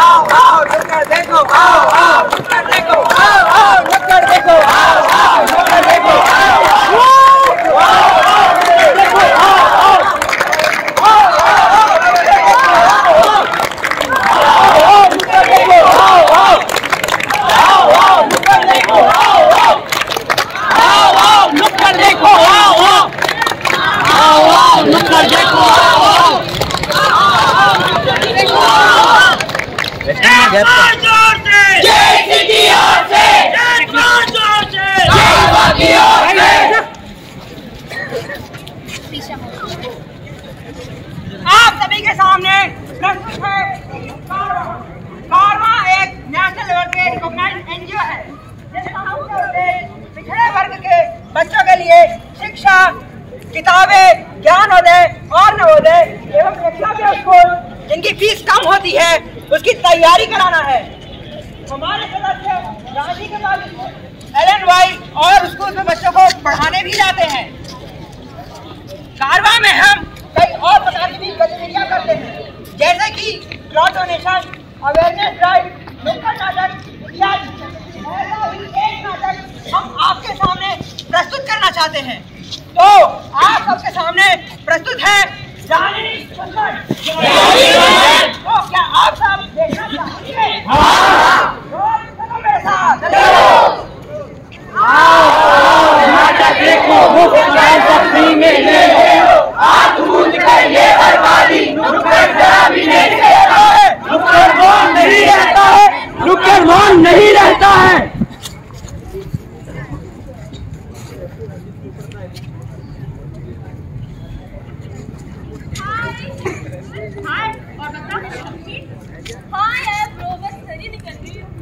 आओ आओ नुक्कड़ देखो, आओ आओ नुक्कड़ देखो, आओ आओ नुक्कड़ देखो, आओ आओ नुक्कड़ देखो, आओ आप सभी के सामने प्रस्तुत है कारवां एक नेशनल लेवल पे रिकॉग्नाइज्ड एनजीओ है जिसका मुख्य उद्देश्य पिछड़े वर्ग के बच्चों के लिए शिक्षा, किताबें, ज्ञानोदय और नवोदय एवं एकलव्य स्कूल जिनकी फीस कम होती है उसकी तैयारी कराना है। हमारे सदस्य रांची के बाद LNY और स्कूल में बच्चों को पढ़ाने भी जाते हैं। कारवां में हम कई और प्रकार की गतिविधियां करते हैं जैसे कि ब्लड डोनेशन, अवेयरनेस ड्राइव, नुक्कड़ नाटक इत्यादि। ऐसा ही एक नाटक हम आपके सामने प्रस्तुत करना चाहते हैं। तो आप सबके सामने प्रस्तुत है जानी सुंदर। तो क्या आप सब देखना चाहेंगे? चलो मेरे साथ। नाटक देखो, शक्ति में ले लो, आग बूंद कर ये बर्बादी, नुक्कड़ जरा भी नहीं रहता है, नुक्कड़ मौन नहीं रहता है, नुक्कड़ मौन नहीं रहता है। हाय और बता हाय यार ब्रो बस सही निकल रही हूँ।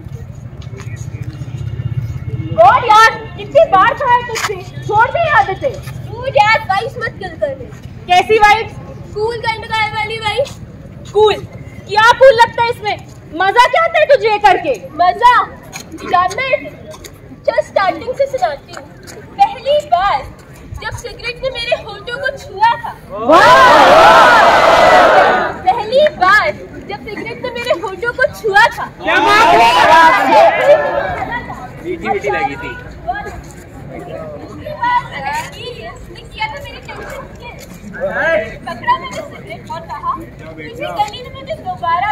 गॉड यार कितनी बार कहा है तुझसे छोड़ दे आदतें। तू यार वाइस मत किल कर दे। कैसी वाइस? कूल काइंड का वाली वाइस। कूल क्या कूल लगता है इसमें? मजा क्या आता है तुझे ये करके? मजा जानना है? चल स्टार्टिंग से सुनाती हूँ। पहली बार जब सिगरेट ने मेरे होठों को छुआ था। पहली बार जब सिगरेट ने मेरे होठों को छुआ था। क्या बात है? मीठी लगी थी। किया था मेरी टेंशन के। पकड़ा मैंने सिगरेट और कहा तुझे गली में मुझे दोबारा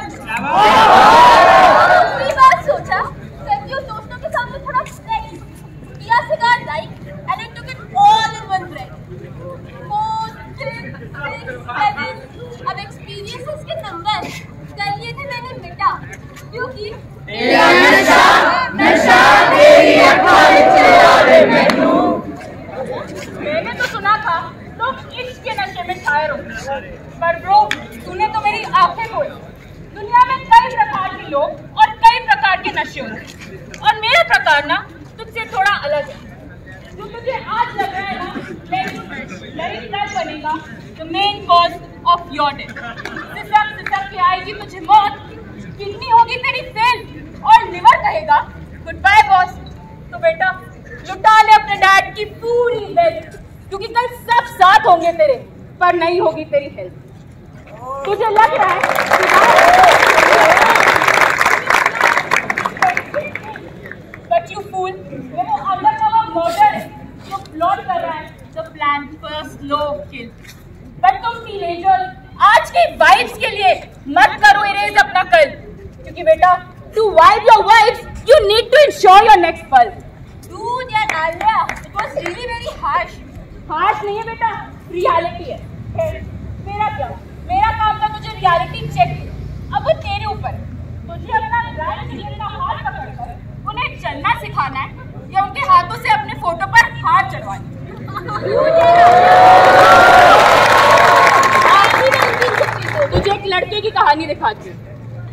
दूसरी बार सोचा सदियों दोस्तों के सामने थोड़ा किया cigar like and I took it all in one breath. 4, 6, 7 अब एक्सपीरियंसेस के नंबर कर लिए थे मैंने मिटा क्योंकि तेरा नशा तेरी अक्ल चलावे मैनू। मैंने तो सुना था लोग इश्क के नशे में छाए रहते पर ब्रो तूने तो मेरी आंखें खोली। दुनिया में कई प्रकार के लोग और कई प्रकार के नशे होते हैं और मेरा प्रकार ना तुझसे थोड़ा अलग है। जो तुझे आज लग रहा है ना लाइफ बनेगा the main cause of your death. सिसक के आएगी तुझे मौत, किडनी होगी तेरी फेल और लिवर कहेगा गुड बाय बॉस। तो बेटा लुटा ले अपने डैड की पूरी वेल्थ क्योंकि कल सब साथ होंगे तेरे पर नहीं होगी तेरी हेल्थ। तुझे लग रहा है बट यू फूल वो अंडरकवर मर्डर है जो प्लॉट कर रहा है the plan for slow kill. But तुम टीनेजर आज की वाइब्स के लिए मत करो इरेज अपना कल क्योंकि बेटा to vibe your vibes you need to ensure your next पल। Dude, यार Alia, it was really very harsh. Harsh नहीं है बेटा, reality है। मेरा क्या? मेरा काम था तुझे reality check। अब वो तेरे ऊपर है। तुझे अपना राइट सीजन का हाथ पकड़कर उन्हें चलना सिखाना है या उनके हाथों से अपने फोटो पर हाथ चढ़वाना। तुझे एक लड़के की कहानी दिखाती हूँ।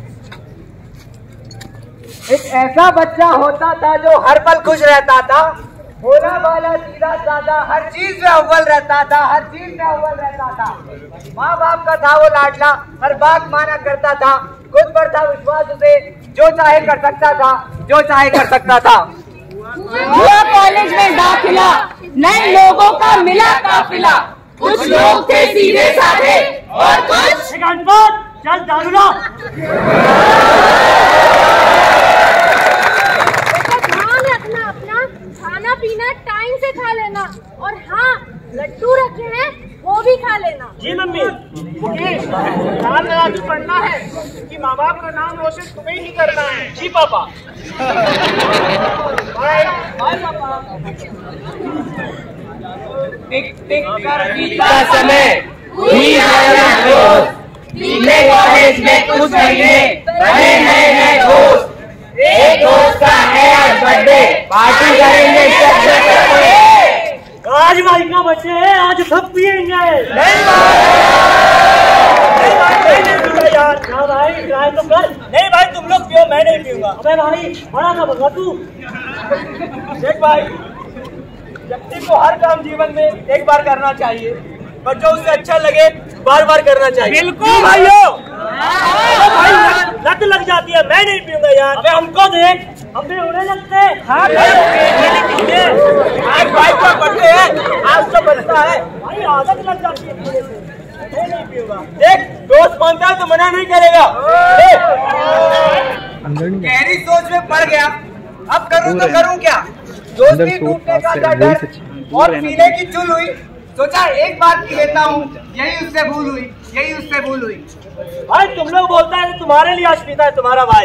एक ऐसा बच्चा होता था जो हर पल खुश रहता था, भोला भाला सीधा साधा, हर चीज में अव्वल रहता था, हर चीज में अव्वल रहता था। माँ बाप का था वो लाडला, हर बात माना करता था, खुद पर था विश्वास, उसे जो चाहे कर सकता था, जो चाहे कर सकता था। हुआ कॉलेज में दाखिला, नए लोगों का मिला काफिला, कुछ लोग थे सीधे साधे और कुछ चल दारू ला। ध्यान रखना अपना, खाना पीना टाइम से खा लेना, और हाँ लड्डू रखे हैं वो भी खा लेना। जी मम्मी। मुकेश, ध्यान लगा के पढ़ना है कि माँ बाप का नाम रोशन तुम्हें ही करना है। जी पापा। बाय पापा। टिक टिक कर बीता समय हुई है दोस्त, पीछे कॉलेज में कुछ महीने बने नए दोस्त। एक दोस्त का है आज बर्थडे, पार्टी करेंगे सबसे। आज भाई का बच्चे हैं, आज सब पिएंगे। नहीं यार, क्या भाई ट्राई तो कर। नहीं भाई तुम लोग पियो, मैं नहीं पीऊंगा। अबे भाई बड़ा का बगा तू। देख भाई, व्यक्ति को हर काम जीवन में एक बार करना चाहिए, पर जो उसे अच्छा लगे बार बार करना चाहिए। बिल्कुल भाइयों। भाई लत लग जाती है, मैं नहीं पीऊंगा यार। अबे हमको देख, हम भी उड़े लगते हैं। हाँ आज भाई का बर्थडे है, आज तो बचता है भाई, आदत लग जाती है पीने से। मैं नहीं पीऊंगा। देख दोस्त मानता है तो मना नहीं करेगा। गहरी सोच में पड़ गया, अब करूं तो करूं क्या। दोस्ती टूटने का डर और पीने की चुल हुई, सोचा एक बार पी लेता हूँ, यही उससे भूल हुई, यही उससे भूल हुई। भाई तुम लोग बोलता है तुम्हारे लिए आज पीता है तुम्हारा भाई।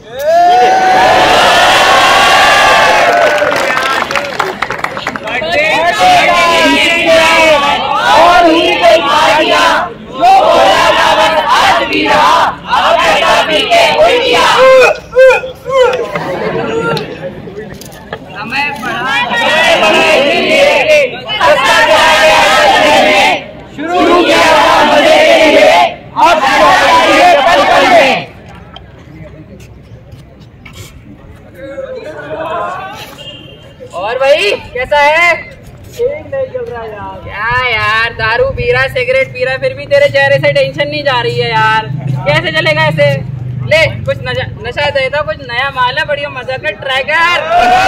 और ही कोई पार्टियां जो बोला था बस आज भी रहा, अब ऐसा पी के उल्टियां। समय बढ़ाए शुरू किया मजे के लिए, अब पल पल में। और भाई कैसा है? ठीक नहीं चल रहा यार। क्या यार, दारू पी रहा, सिगरेट पी रहा, फिर भी तेरे चेहरे से टेंशन नहीं जा रही है यार। कैसे चलेगा ऐसे? ले कुछ नशा देता, कुछ नया माल है, बढ़िया मजा कर, ट्राई कर।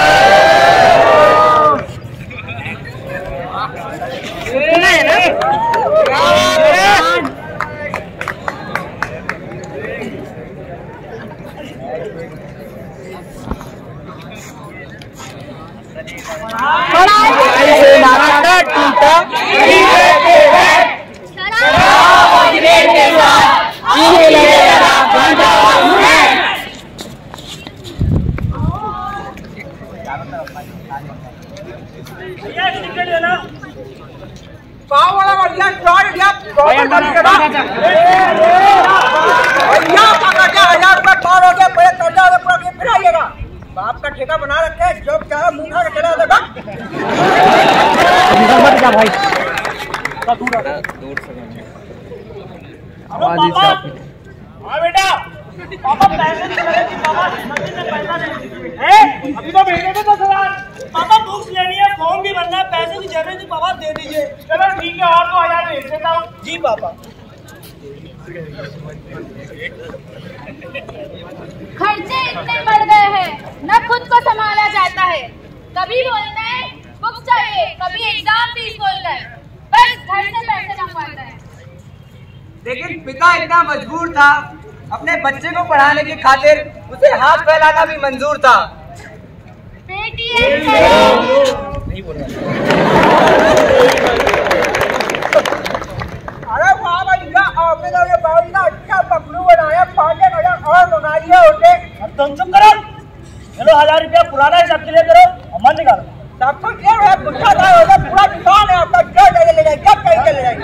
पाव वाला बढ़िया चार भैया भैया पकड़ के 1000 रुपए पार हो गया, पहले कर्जा पूरा फिर आइएगा। बाप का ठेका बना रखे, जो क्या मुंह खा के चला देगा। भाई हाँ बेटा, पापा पैसे नहीं करेगी, पापा मस्जिद में पैसा नहीं। अभी तो भेजे थे 10,000। पापा बुक्स लेनी है, फॉर्म भी भरना है, पैसे की जरूरत थी, पापा दे दीजिए। चलो ठीक है, और 2,000 भेज देता हूँ। जी पापा। खर्चे इतने बढ़ गए हैं, न खुद को संभाला जाता है। कभी बोलते हैं बुक चाहिए, कभी एग्जाम फीस बोलता है, बस घर से पैसे मंगवाता है। लेकिन पिता इतना मजबूर था, अपने बच्चे को पढ़ाने की खातिर उसे हाथ फैलाना भी मंजूर था। पेटीएम नहीं बोल रहा। अरे वाह भैया, आपने तो ये बहुत ही अच्छा पकड़ू बनाया, 5,000 और मंगा लिए होते। अब तुम चुप करो। चलो 1,000 रुपया पुराना हिसाब के लिए करो, मन निकालो। सब कुछ ये है, गुस्सा था होगा, पूरा दुकान है आपका, जो ले जाए, जब कहीं चले जाए।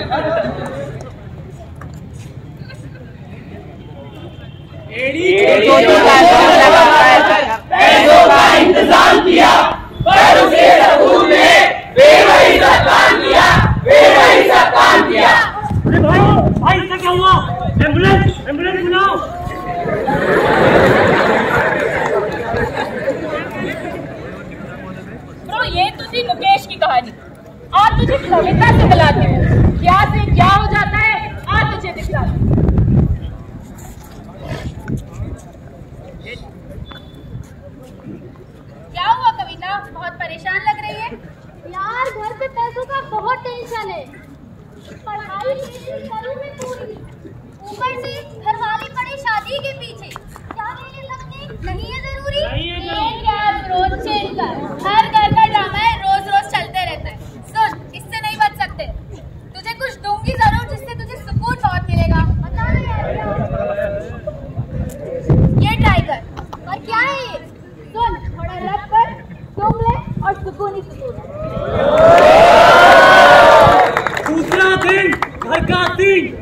पैसों का इंतजाम किया, पर उसे सकून ने बेवही सब काम किया, बेवही सब काम किया। अरे भाई इससे क्या हुआ? एम्बुलेंस बुलाओ। तो ये तो थी मुकेश की कहानी। आज तुझे कविता से बुलाती हूँ, क्या से क्या हो जाता है आज तुझे दिखलाती हूँ। क्या हुआ कविता, बहुत परेशान लग रही है? यार घर पे पैसों का बहुत टेंशन है। पढ़ाई करूँ मैं पूरी, ऊपर से घर वाले पड़े शादी के पीछे, क्या मेरे लगने नहीं है जरूरी? ये क्या रोज चेंज कर, हर घर का ड्रामा है, रोज रोज चलते रहता है। सुन, इससे नहीं बच सकते, तुझे कुछ दूंगी जरूर जिससे तुझे सुकून बहुत मिलेगा। बता ना यार, ये टाइगर और क्या है ये? सुन, थोड़ा रब कर, तुम ले और सुकून ही सुकून। दूसरा दिन घर का दिन।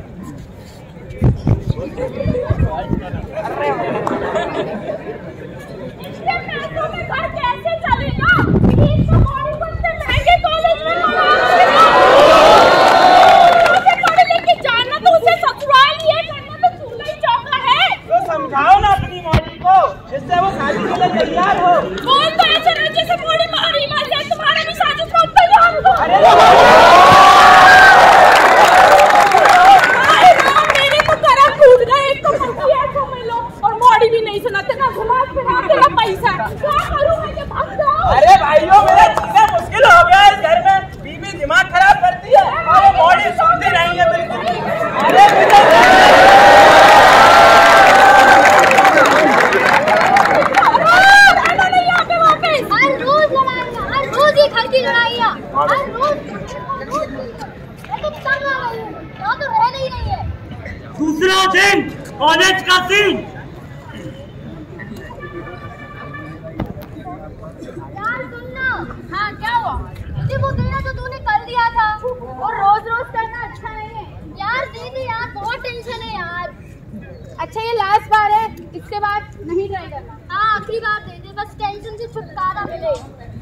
इतने पैसों में घर कैसे चलेगा? एक तो बॉडी को इतने महंगे कॉलेज में पढ़ लिख जाना तो उसे ससुराल ये करना तो चूल्हा ही चौका है। तो समझाओ ना अपनी मौली को जिससे वो शादी के लिए तैयार हो। बोल तो ऐसे रहे जैसे बॉडी मारी मर जाए, तुम्हारा भी शादी को तैयार हो। मेरे तो करम टूट गए, एक तो पति है समझ लो और बॉडी भी नहीं सुनाते ना, घुमा फिराते ना पैसा, क्या करूं मैं जब भाग जाऊं? अरे भाइयों, मेरा जीना मुश्किल हो गया इस घर में, बीवी दिमाग खराब करती है और बॉडी सुनती नहीं है बिल्कुल। अरे हर रोज लड़ाइयाँ, हर रोज ये घर की लड़ाइयाँ, हर रोज तो तंग आ गई हूँ, यहाँ तो रह नहीं रही है। दूसरा दिन कॉलेज का सीन। यार सुनना। हाँ क्या हुआ? मुझे वो देना जो तूने कल दिया था, और रोज रोज करना अच्छा नहीं है। यार दे दे यार, बहुत टेंशन है यार। अच्छा ये लास्ट बार है, इसके बाद नहीं ट्राई करना। हाँ आखिरी बार दे दे, बस टेंशन से छुटकारा मिले।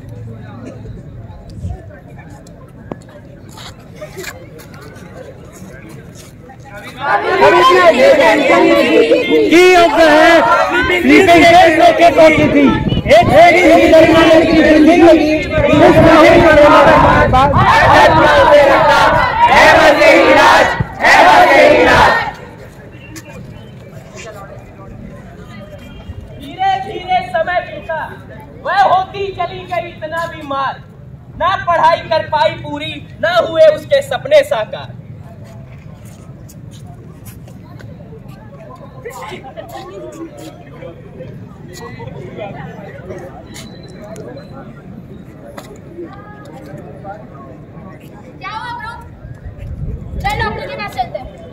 धीरे धीरे समय बीता, वह होती चली गई इतना बीमार, ना पढ़ाई कर पाई पूरी, ना हुए उसके सपने साकार। क्या हुआ ब्रो? चल डॉक्टर के पास चलते हैं।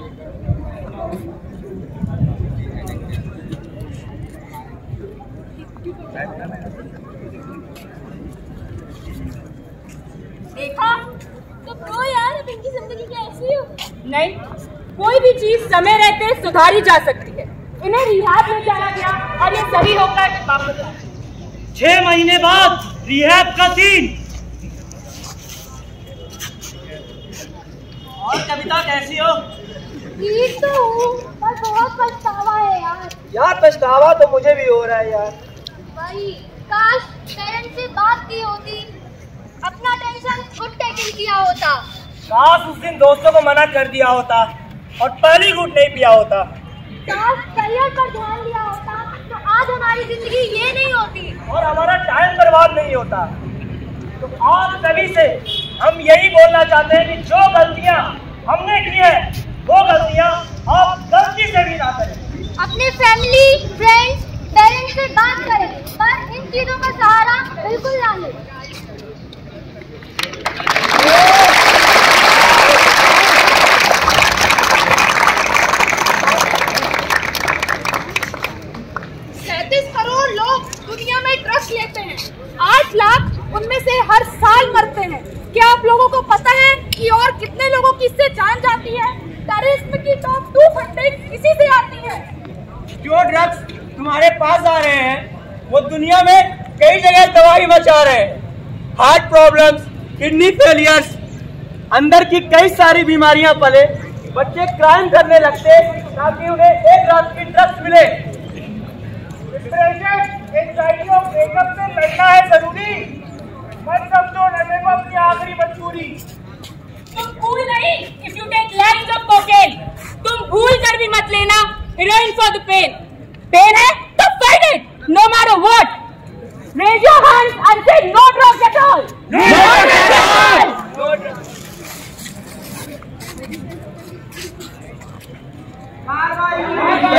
देखा तो ब्रो यार अब इनकी जिंदगी क्या ऐसी हो? नहीं, कोई भी चीज समय रहते सुधारी जा सकती है। इन्हें रिहाब में जाया गया और ये सही होकर वापस आए। 6 महीने बाद रिहैब का सीन। और कविता कैसी हो? ठीक तो हूँ, पर बहुत पछतावा है यार। यार पछतावा तो मुझे भी हो रहा है यार। भाई काश पेरेंट्स से बात की होती, अपना टेंशन खुद टैकल किया होता। काश उस दिन दोस्तों को मना कर दिया होता और पहली घूंट नहीं पिया होता। काश करियर पर ध्यान दिया होता तो आज हमारी जिंदगी ये नहीं होती और हमारा टाइम बर्बाद नहीं होता। तो आप सभी से हम यही बोलना चाहते हैं कि जो गलतियां हमने की है वो गलतियां आप गलती से भी ना करें। अपने फैमिली, फ्रेंड्स, पेरेंट्स से बात करें, पर इन चीजों का सहारा बिल्कुल ना लें। दुनिया में ड्रग्स लेते हैं, 8 लाख उनमें से हर साल मरते हैं। क्या आप लोगों को पता है कि और कितने लोगों की इससे जान जाती है? टेररिज्म की टॉप 2 फंडिंग इसी से आती है। जो ड्रग्स तुम्हारे पास आ रहे हैं वो दुनिया में कई जगह तबाही मचा रहे हैं। हार्ट प्रॉब्लम्स, किडनी फेलियर्स, अंदर की कई सारी बीमारियां पले। बच्चे क्राइम करने लगते ताकि उन्हें एक रात की ड्रग्स मिले। एंजाइटी और ब्रेकअप से लड़ना है जरूरी, मत समझो लड़ने को अपनी आखिरी मंजूरी। तुम भूल नहीं, if you take lines of cocaine, तुम भूल कर भी मत लेना heroin for the pain। Pain है तो fight it, no matter what। Raise your hands and say no drugs at all। No drugs at all। कार्रवाई